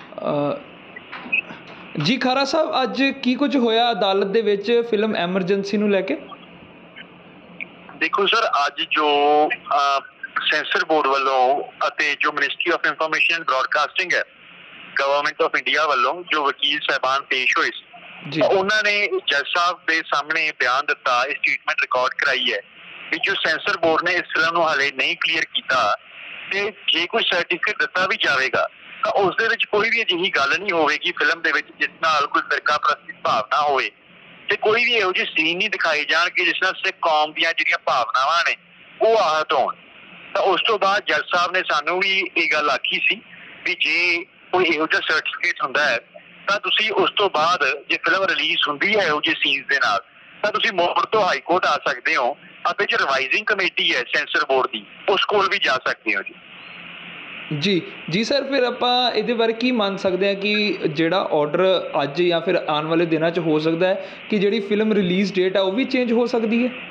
ਜੀ ਖਾਰਾ ਸਾਹਿਬ, ਅੱਜ ਕੀ ਕੁਝ ਹੋਇਆ ਅਦਾਲਤ ਦੇ ਵਿੱਚ ਫਿਲਮ ਐਮਰਜੈਂਸੀ ਨੂੰ ਲੈ ਕੇ? ਦੇਖੋ ਸਰ, ਅੱਜ ਜੋ ਸੈਂਸਰ ਬੋਰਡ ਵੱਲੋਂ ਅਤੇ ਜੋ ministry of information and broadcasting ਹੈ ਗਵਰਨਮੈਂਟ ਆਫ ਇੰਡੀਆ ਵੱਲੋਂ ਜੋ ਵਕੀਲ ਸਾਹਿਬਾਨ ਪੇਸ਼ ਹੋਏ ਸੀ, ਉਹਨਾਂ ਨੇ ਜੱਜ ਸਾਹਿਬ ਦੇ ਸਾਹਮਣੇ ਬਿਆਨ ਦਿੱਤਾ, ਇਹ ਸਟੇਟਮੈਂਟ ਰਿਕਾਰਡ ਕਰਾਈ ਹੈ ਵੀ ਜੋ ਸੈਂਸਰ ਬੋਰਡ ਨੇ ਇਸ ਫਿਲਮ ਨੂੰ ਹਾਲੇ ਨਹੀਂ ਕਲੀਅਰ ਕੀਤਾ ਤੇ ਜੇ ਕੋਈ ਸਰਟੀਫਿਕੇਟ ਦਿੱਤਾ ਵੀ ਜਾਵੇਗਾ ਤਾਂ ਉਸ ਦੇ ਵਿੱਚ ਕੋਈ ਵੀ ਅਜਿਹੀ ਗੱਲ ਨਹੀਂ ਹੋਵੇਗੀ ਫਿਲਮ ਦੇ ਵਿੱਚ ਜਿਸ ਨਾਲ ਕੋਈ ਫਿਰਕਾ ਪ੍ਰਸਤੀ ਭਾਵਨਾ ਹੋਵੇ ਤੇ ਕੋਈ ਵੀ ਇਹੋ ਜਿਹੇ ਸੀਨ ਨਹੀਂ ਦਿਖਾਏ ਜਾਣਗੇ ਜਿਸ ਨਾਲ ਸਿੱਖ ਕੌਮ ਦੀਆਂ ਜਿਹੜੀਆਂ ਭਾਵਨਾਵਾਂ ਨੇ ਉਹ ਆਹਤ ਹੋਣ। ਤਾਂ ਉਸ ਤੋਂ ਬਾਅਦ ਜੱਜ ਸਾਹਿਬ ਨੇ ਸਾਨੂੰ ਵੀ ਇਹ ਗੱਲ ਆਖੀ ਸੀ ਵੀ ਜੇ ਕੋਈ ਇਹੋ ਜਿਹਾ ਸਰਟੀਫਿਕੇਟ ਹੁੰਦਾ ਹੈ ਤਾਂ ਤੁਸੀਂ ਉਸ ਤੋਂ ਬਾਅਦ ਜੇ ਫਿਲਮ ਰਿਲੀਜ਼ ਹੁੰਦੀ ਹੈ ਇਹੋ ਜਿਹੇ ਸੀਨਸ ਦੇ ਨਾਲ ਤਾਂ ਤੁਸੀਂ ਮੋੜ ਤੋਂ ਹਾਈ ਕੋਰਟ ਆ ਸਕਦੇ ਹੋ ਅਤੇ ਜੋ ਰਿਵਾਈਜ਼ਿੰਗ ਕਮੇਟੀ ਹੈ ਸੈਂਸਰ ਬੋਰਡ ਦੀ ਉਸ ਕੋਲ ਵੀ ਜਾ ਸਕਦੇ ਹੋ ਜੀ। ਜੀ ਸਰ, ਫਿਰ ਆਪਾਂ ਇਹਦੇ ਬਾਰੇ ਕੀ ਮੰਨ ਸਕਦੇ ਹਾਂ ਕਿ ਜਿਹੜਾ ਆਰਡਰ ਅੱਜ ਜਾਂ ਫਿਰ ਆਉਣ ਵਾਲੇ ਦਿਨਾਂ 'ਚ ਹੋ ਸਕਦਾ ਹੈ ਕਿ ਜਿਹੜੀ ਫਿਲਮ ਰਿਲੀਜ਼ ਡੇਟ ਹੈ ਉਹ ਵੀ ਚੇਂਜ ਹੋ ਸਕਦੀ ਹੈ?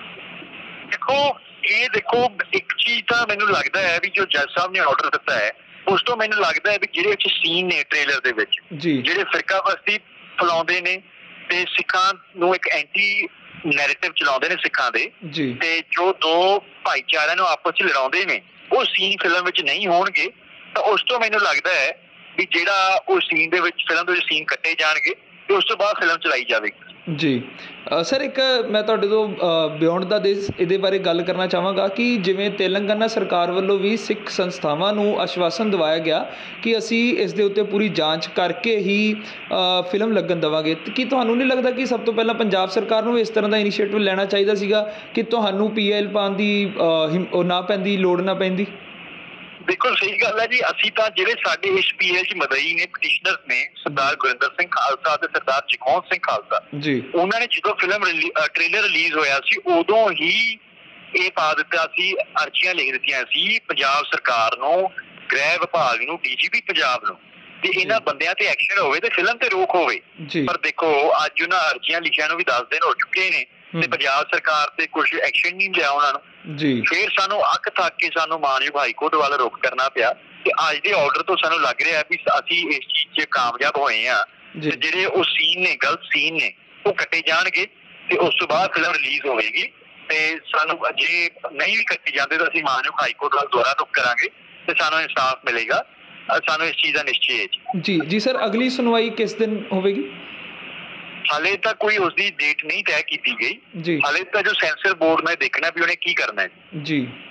ਦੇਖੋ ਇੱਕ ਚੀਜ਼ ਤਾਂ ਮੈਨੂੰ ਲੱਗਦਾ ਹੈ ਵੀ ਜੋ ਜੱਜ ਸਾਹਿਬ ਨੇ ਆਰਡਰ ਦਿੱਤਾ ਹੈ ਉਸ ਤੋਂ ਮੈਨੂੰ ਲੱਗਦਾ ਹੈ ਵੀ ਜਿਹੜੇ ਵਿੱਚ ਸੀਨ ਨੇ ਟ੍ਰੇਲਰ ਦੇ ਵਿੱਚ ਜਿਹੜੇ ਫਿਰਕਾ ਪ੍ਰਸਤੀ ਫੈਲਾਉਂਦੇ ਨੇ ਤੇ ਸਿੱਖਾਂ ਨੂੰ ਇੱਕ ਐਂਟੀ ਨੈਰੇਟਿਵ ਚਲਾਉਂਦੇ ਨੇ ਸਿੱਖਾਂ ਦੇ ਤੇ ਜੋ ਦੋ ਭਾਈਚਾਰਿਆਂ ਨੂੰ ਆਪਸ 'ਚ ਲੜਾਉਂਦੇ ਨੇ ਉਹ ਸੀਨ ਫਿਲਮ ਵਿੱਚ ਨਹੀਂ ਹੋਣਗੇ। ਤਾਂ ਉਸ ਤੋਂ ਮੈਨੂੰ ਲੱਗਦਾ ਹੈ ਵੀ ਜਿਹੜਾ ਉਹ ਸੀਨ ਦੇ ਵਿੱਚ ਫਿਲਮ ਦੇ ਵਿੱਚ ਸੀਨ ਕੱਟੇ ਜਾਣਗੇ ਤੇ ਉਸ ਤੋਂ ਬਾਅਦ ਫਿਲਮ ਚਲਾਈ ਜਾਵੇਗੀ। ਜੀ ਸਰ, ਇੱਕ ਮੈਂ ਤੁਹਾਡੇ ਤੋਂ ਬਿਯੋਂਡ ਦਾ ਦੇਸ਼ ਇਹਦੇ ਬਾਰੇ ਗੱਲ ਕਰਨਾ ਚਾਹਾਂਗਾ ਕਿ ਜਿਵੇਂ ਤੇਲੰਗਾਨਾ ਸਰਕਾਰ ਵੱਲੋਂ ਵੀ ਸਿੱਖ ਸੰਸਥਾਵਾਂ ਨੂੰ ਆਸ਼ਵਾਸਨ ਦਿਵਾਇਆ ਗਿਆ ਕਿ ਅਸੀਂ ਇਸ ਦੇ ਉੱਤੇ ਪੂਰੀ ਜਾਂਚ ਕਰਕੇ ਹੀ ਫਿਲਮ ਲੱਗਣ ਦੇਵਾਂਗੇ। ਕੀ ਤੁਹਾਨੂੰ ਨਹੀਂ ਲੱਗਦਾ ਕਿ ਸਭ ਤੋਂ ਪਹਿਲਾਂ ਪੰਜਾਬ ਸਰਕਾਰ ਨੂੰ ਇਸ ਤਰ੍ਹਾਂ ਦਾ ਇਨੀਸ਼ੀਏਟਿਵ ਲੈਣਾ ਚਾਹੀਦਾ ਸੀਗਾ ਕਿ ਤੁਹਾਨੂੰ PIL ਪਾਉਣ ਦੀ ਨਾ ਪੈਂਦੀ, ਲੋੜ ਨਾ ਪੈਂਦੀ? ਬਿਲਕੁਲ ਸਹੀ ਗੱਲ ਹੈ ਜੀ। ਅਸੀਂ ਤਾਂ ਜਿਹੜੇ ਸਾਡੇ ਇਸ PIL 'ਚ ਮਦਈ ਨੇ, ਪਟੀਸ਼ਨਰਸ ਨੇ, ਸਰਦਾਰ ਗੁਰਿੰਦਰ ਸਿੰਘ ਖਾਲਸਾ ਤੇ ਸਰਦਾਰ ਜਗਮੋਹਨ ਸਿੰਘ ਖਾਲਸਾ, ਉਹਨਾਂ ਨੇ ਜਦੋਂ ਫਿਲਮ ਟ੍ਰੇਲਰ ਰਿਲੀਜ਼ ਹੋਇਆ ਸੀ ਉਦੋਂ ਹੀ ਇਹ ਪਾ ਦਿੱਤਾ ਸੀ, ਅਰਜ਼ੀਆਂ ਲਿਖ ਦਿੱਤੀਆਂ ਸੀ ਪੰਜਾਬ ਸਰਕਾਰ ਨੂੰ, ਗ੍ਰਹਿ ਵਿਭਾਗ ਨੂੰ, DGP ਪੰਜਾਬ ਨੂੰ ਤੇ ਇਹਨਾਂ ਬੰਦਿਆਂ ਤੇ ਐਕਸ਼ਨ ਹੋਵੇ ਤੇ ਫਿਲਮ ਤੇ ਰੋਕ ਹੋਵੇ। ਪਰ ਦੇਖੋ ਅੱਜ ਉਹਨਾਂ ਅਰਜ਼ੀਆਂ ਲਿਖਿਆਂ ਨੂੰ ਵੀ 10 ਦਿਨ ਹੋ ਚੁੱਕੇ ਨੇ ਤੇ ਪੰਜਾਬ ਸਰਕਾਰ ਤੇ ਕੁਝ ਐਕਸ਼ਨ ਨਹੀਂ ਲਿਆ ਉਹਨਾਂ ਨੂੰ। ਫਿਰ ਸਾਨੂੰ ਅੱਕ ਥੱਕ ਕੇ ਸਾਨੂੰ ਮਾਨਯੋਗ ਹਾਈਕੋਰਟ ਵੱਲ ਰੁਖ ਕਰਨਾ ਪਿਆ ਤੇ ਅੱਜ ਦੇ ਆਰਡਰ ਤੋਂ ਸਾਨੂੰ ਲੱਗ ਰਿਹਾ ਵੀ ਅਸੀਂ ਇਸ ਚੀਜ਼ 'ਚ ਕਾਮਯਾਬ ਹੋਏ ਹਾਂ ਤੇ ਜਿਹੜੇ ਉਹ ਸੀਨ ਨੇ, ਗਲਤ ਸੀਨ ਨੇ, ਉਹ ਕੱਟੇ ਜਾਣਗੇ ਤੇ ਉਸ ਤੋਂ ਬਾਅਦ ਫਿਲਮ ਰਿਲੀਜ਼ ਹੋਵੇਗੀ। ਤੇ ਸਾਨੂੰ ਜੇ ਨਹੀਂ ਵੀ ਕੱਟੇ ਜਾਂਦੇ ਤਾਂ ਅਸੀਂ ਮਾਨਯੋਗ ਹਾਈਕੋਰਟ ਵੱਲ ਦੁਬਾਰਾ ਰੁਖ ਕਰਾਂਗੇ ਤੇ ਸਾਨੂੰ ਇਨਸਾਫ ਮਿਲੇਗਾ। ਸਾਨੂੰ ਇਸ ਚੀਜ਼ ਦਾ ਨਿਸ਼ਚੈ ਹੈ ਜੀ ਸਰ, ਅਗਲੀ ਸੁਣਵਾਈ ਕਿਸ ਦਿਨ ਹੋਵੇਗੀ? ਹਾਲੇ ਤਾਂ ਕੋਈ ਉਸਦੀ ਡੇਟ ਨਹੀਂ ਤੈਅ ਕੀਤੀ ਗਈ। ਹਾਲੇ ਤਾਂ ਜੋ ਸੈਂਸਰ ਬੋਰਡ ਨੇ ਦੇਖਣਾ ਵੀ ਉਹਨੇ ਕੀ ਕਰਨਾ ਹੈ।